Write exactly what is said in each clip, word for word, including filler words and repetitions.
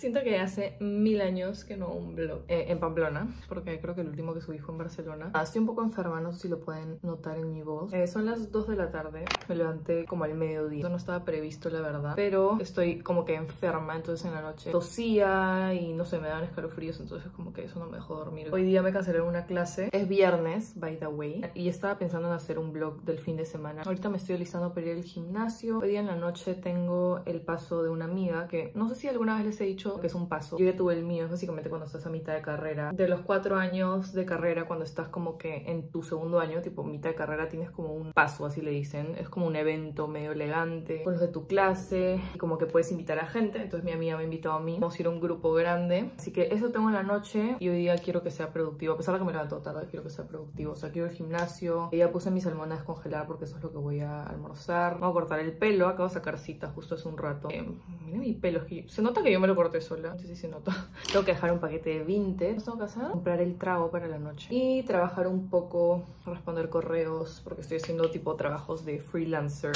Siento que hace mil años que no hago un vlog eh, en Pamplona, porque creo que el último que subí fue en Barcelona. Ah, estoy un poco enferma, no sé si lo pueden notar en mi voz. Eh, son las dos de la tarde, me levanté como al mediodía. Eso no estaba previsto, la verdad, pero estoy como que enferma, entonces en la noche tosía y no sé, me daban escalofríos, entonces como que eso no me dejó dormir. Hoy día me cancelé una clase, es viernes, by the way, y estaba pensando en hacer un vlog del fin de semana. Ahorita me estoy alistando para ir al gimnasio. Hoy día en la noche tengo el paso de una amiga que no sé si alguna vez les he dicho que es un paso. Yo ya tuve el mío, es básicamente cuando estás a mitad de carrera. De los cuatro años de carrera, cuando estás como que en tu segundo año, tipo mitad de carrera, tienes como un paso, así le dicen. Es como un evento medio elegante con los de tu clase y como que puedes invitar a gente. Entonces mi amiga me ha invitado a mí. Vamos a ir a un grupo grande. Así que eso tengo en la noche y hoy día quiero que sea productivo. A pesar de que me levanto tarde, quiero que sea productivo. O sea, quiero ir al gimnasio. Ya puse mis salmones a descongelar porque eso es lo que voy a almorzar. Voy a cortar el pelo. Acabo de sacar cita justo hace un rato. Eh, mira mi pelo. Es que se nota que yo me lo corté sola. No sé si se nota. Tengo que dejar un paquete de Vinted. ¿Qué tengo que hacer? Comprar el trago para la noche. Y trabajar un poco, responder correos, porque estoy haciendo tipo trabajos de freelancer.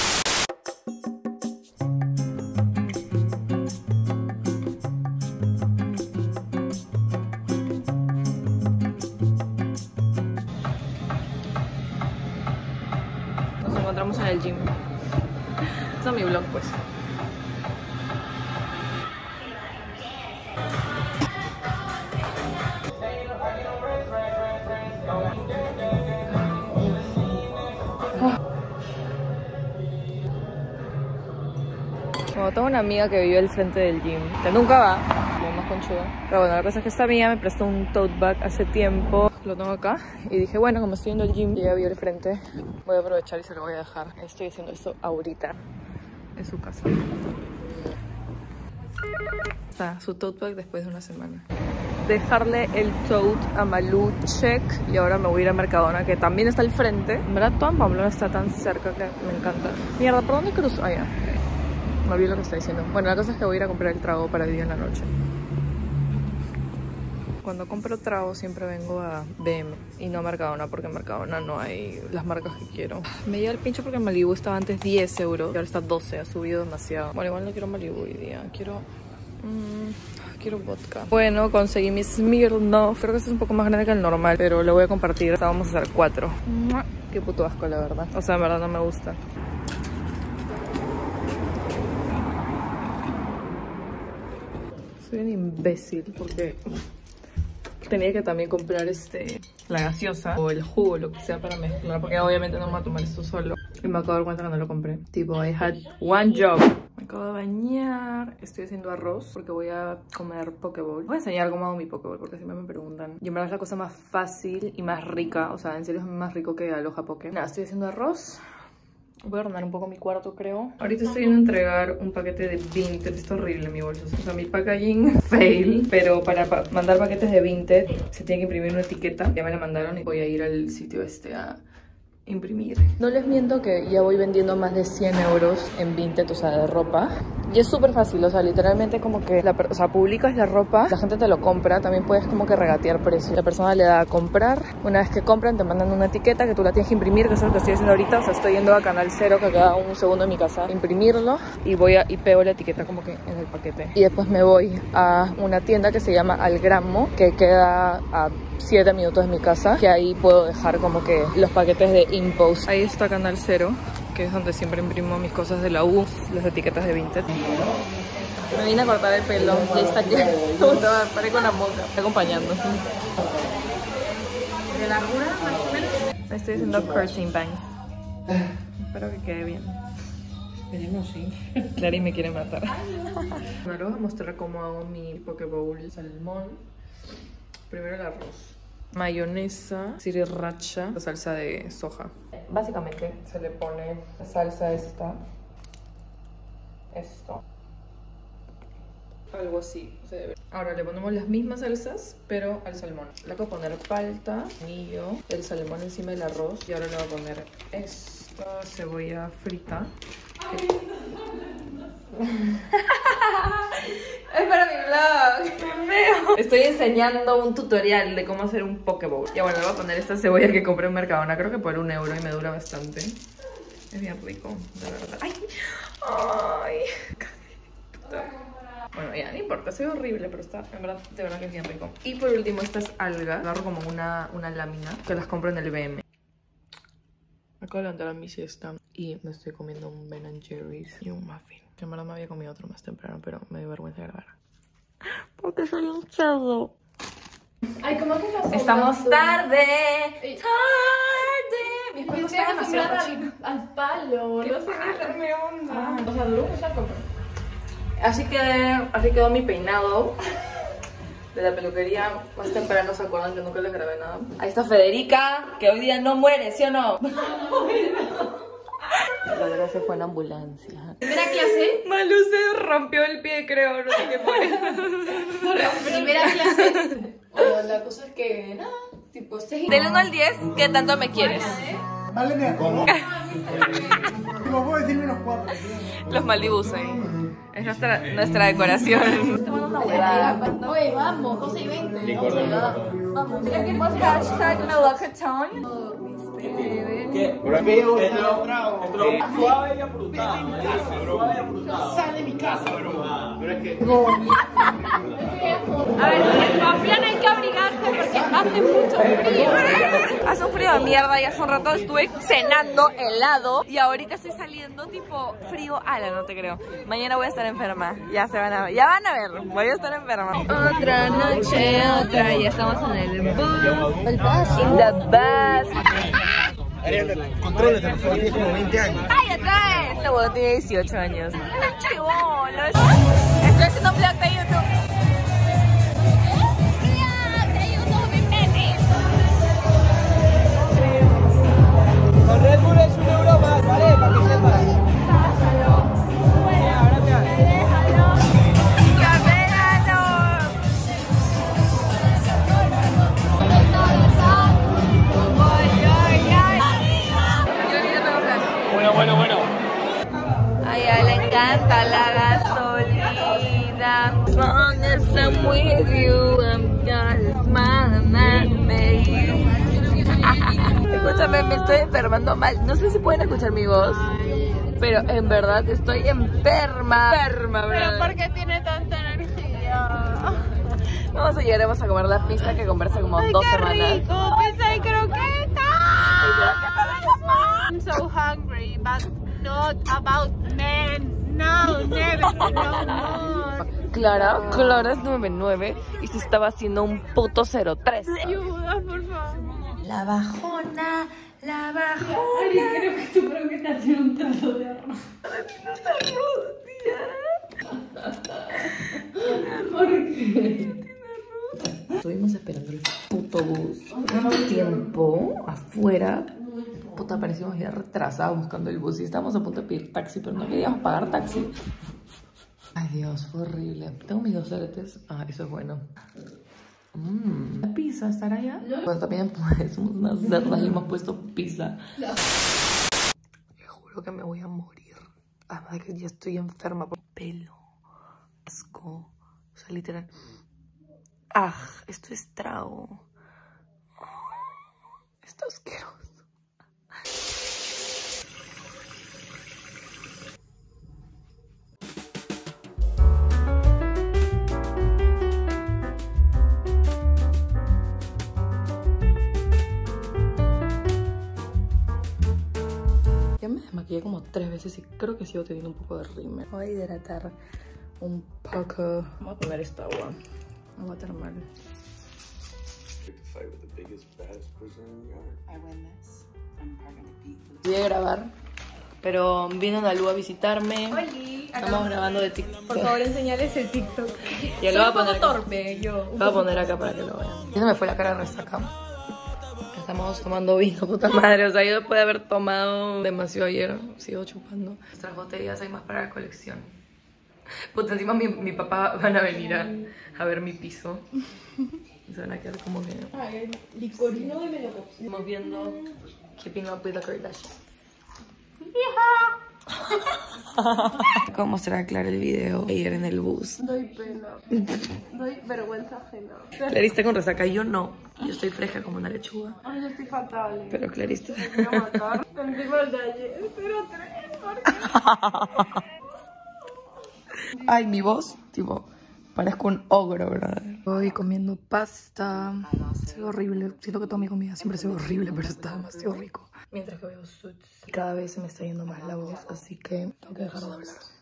Nos encontramos en el gym. Este es mi vlog, pues. Bueno, tengo una amiga que vive al frente del gym, que nunca va, como más conchuda. Pero bueno, la cosa es que esta amiga me prestó un tote bag hace tiempo. Lo tengo acá y dije, bueno, como estoy yendo al gym y ella vive al frente, voy a aprovechar y se lo voy a dejar. Estoy haciendo esto ahorita en su casa. Está su tote bag después de una semana. Dejarle el tote a Malú, check. Y ahora me voy a ir a Mercadona, que también está al frente. En verdad, toda Pamplona está tan cerca que me encanta. Mierda, ¿por dónde cruzo? Ah, ya. Me olvidé lo que está diciendo. Bueno, la cosa es que voy a ir a comprar el trago para el día en la noche. Cuando compro trago siempre vengo a B M y no a Mercadona, porque en Mercadona no hay las marcas que quiero. Me llega el pincho porque Malibu estaba antes diez euros y ahora está doce, ha subido demasiado. Bueno, igual no quiero Malibu hoy día, quiero... Mmm, quiero vodka. Bueno, conseguí mi Smirnoff. Creo que este es un poco más grande que el normal, pero lo voy a compartir. O sea, vamos a hacer cuatro. Qué puto asco, la verdad. O sea, en verdad no me gusta. Soy un imbécil porque tenía que también comprar este la gaseosa o el jugo, lo que sea para mezclar, porque obviamente no me voy a tomar esto solo. Y me acabo de dar cuenta que no lo compré. Tipo, I had one job. Me acabo de bañar. Estoy haciendo arroz porque voy a comer pokeball. Voy a enseñar cómo hago mi pokeball porque siempre me preguntan. Y en verdad es la cosa más fácil y más rica. O sea, en serio es más rico que Aloha Poke. Nada, estoy haciendo arroz. Voy a ordenar un poco mi cuarto, creo. Ahorita estoy yendo a entregar un paquete de Vinted. Está horrible mi bolso. O sea, mi packaging fail. Pero para pa mandar paquetes de Vinted se tiene que imprimir una etiqueta. Ya me la mandaron y voy a ir al sitio este a imprimir. No les miento que ya voy vendiendo más de cien euros en Vinted, o sea, de ropa. Y es súper fácil, o sea, literalmente como que la, o sea, publicas la ropa, la gente te lo compra, también puedes como que regatear precios. La persona le da a comprar, una vez que compran te mandan una etiqueta que tú la tienes que imprimir, que es lo que estoy haciendo ahorita. O sea, estoy yendo a Canal Cero, que queda un segundo en mi casa, imprimirlo y voy a, y pego la etiqueta como que en el paquete. Y después me voy a una tienda que se llama Al Gramo, que queda a siete minutos de mi casa, que ahí puedo dejar como que los paquetes de Impulse. Ahí está Canal Cero, que es donde siempre imprimo mis cosas de la U, las etiquetas de Vinted. Me vine a cortar el pelo, ya está aquí. Paré con la moca, está acompañando. ¿De largura más o menos? Estoy haciendo curtain bangs. Espero que quede bien. Esperemos, sí. Clary me quiere matar. Bueno, les voy a mostrar cómo hago mi pokebowl. Salmón. Primero el arroz. Mayonesa, sriracha, la salsa de soja. Básicamente se le pone la salsa esta, esto, algo así se debe. Ahora le ponemos las mismas salsas, pero al salmón. Le voy a poner palta, anillo, el salmón encima del arroz. Y ahora le voy a poner esta cebolla frita. Es para mi vlog. Estoy enseñando un tutorial de cómo hacer un pokeball. Ya bueno, le voy a poner esta cebolla que compré en Mercadona. Creo que por un euro y me dura bastante. Es bien rico, la verdad. Ay, ay. Bueno, ya, no importa, se ve horrible, pero está, en verdad, de verdad que es bien rico. Y por último, estas algas. Agarro como una, una lámina que las compro en el B M. Acabo de levantar a mi siesta y me estoy comiendo un Ben and Jerry's y un muffin. Que en verdad me había comido otro más temprano, pero me dio vergüenza grabar. Porque soy un cerdo. Ay, ¿cómo que pasó? Estamos tarde. Sí. Tarde. Mi Me esposo estoy está demasiado acostumbrada al, al palo. No sé ni hacerme onda. O sea, luego ya compré. Así que así quedó mi peinado de la peluquería. Más temprano se acuerdan que nunca les grabé nada. Ahí está Federica, que hoy día no muere, ¿sí o no? La verdad se fue en ambulancia. Primera clase. Malu se rompió el pie, creo, no sé qué fue. Primera clase. Pero la cosa es que nada, tipo, este Del uno al diez, ¿qué tanto me quieres? Vale, mira, ¿cómo? Tipo, puedo decirme unos cuatro. Los Malibus ahí. Es nuestra, nuestra decoración. Oye, vamos, doce y veinte. Vamos. Hashtag melocotón. ¿Qué? Por aquí yo suave y aprutado. Sal de mi casa, bro. Pero es que... A ver, en Pamplona hay que abrigarse porque hace mucho frío. Hace un frío de mierda y hace un rato estuve cenando helado y ahorita estoy saliendo tipo frío ala, no te creo. Mañana voy a estar enferma, ya se van a ver, ya van a ver, voy a estar enferma. Otra noche, otra, y estamos en el bus, el bus, in the bus. Controles, por favor, tiene como veinte años. ¡Cállate! Este huevón tiene dieciocho años. ¡Chibolo! Estoy haciendo un vlog de YouTube. Con Red Bull es un euro más, ¿vale? Para que sepas. Ahora te hago. Bueno, bueno, bueno. A ella le encanta la gasolina. As long as I'm with you, I'm gonna smile and not make. Escúchame, me estoy enfermando mal. No sé si pueden escuchar mi voz, pero en verdad estoy enferma. Enferma, bro. Pero ¿por qué tiene tanta energía? Vamos a llegaremos a comer la pizza que compré hace como dos qué semanas. rico, pizza y croqueta. I'm so hungry, but not about men. No, never, no more. Clara, Clara es nueve nueve y se estaba haciendo un puto cero tres. Ayuda, por favor. La bajona, la bajona. Ay, creo que tu croqueta tiene un trozo de arroz. ¿Por qué? Estuvimos esperando el puto bus tiempo afuera. Puta, parecíamos ya retrasados buscando el bus y estábamos a punto de pedir taxi, pero no queríamos pagar taxi. Ay Dios, fue horrible. Tengo mis dos aretes. Ah, eso es bueno. Mmm, la pizza estará allá. Bueno, también pues, somos unas cerdas y hemos puesto pizza. Les juro que me voy a morir. Además de que ya estoy enferma por pelo. Asco. O sea, literal. Ah, esto es trago. Está asqueroso. Ya me desmaquillé como tres veces y creo que sigo teniendo un poco de rímel. Voy a hidratar un poco. Vamos a poner esta agua. Agua termal. Voy a grabar, pero vino Nalu a visitarme. Oli. Estamos grabando de TikTok. Por favor, enseñales el TikTok. Ya lo voy a poner acá. torpe, yo. Lo voy a poner acá para que lo vean. Ya se me fue la cara de resaca. Estamos tomando vino, puta madre. O sea, yo después de haber tomado demasiado ayer, sigo chupando. Nuestras botellas hay más para la colección. Puta, encima mi, mi papá van a venir a, a ver mi piso. Y se van a quedar como que... Ay, el licorino de melocotón. Estamos viendo Keeping Up with the Kardashians. ¿Cómo será Clara el video ayer en el bus? Doy pena. Doy vergüenza ajena. Clarista con resaca, yo no. Yo estoy fresca como una lechuga. Ay, yo estoy fatal. ¿Eh? Pero Clarista... Me voy a matar. Encima el de ayer. Pero tres. ¿Por qué? Ay, mi voz, tipo, parezco un ogro, ¿verdad? Voy comiendo pasta. Se ve horrible. Siento que toda mi comida siempre se ve horrible, pero está demasiado rico. Mientras que veo Suits. Cada vez se me está yendo más la voz, así que tengo que dejar de hablar.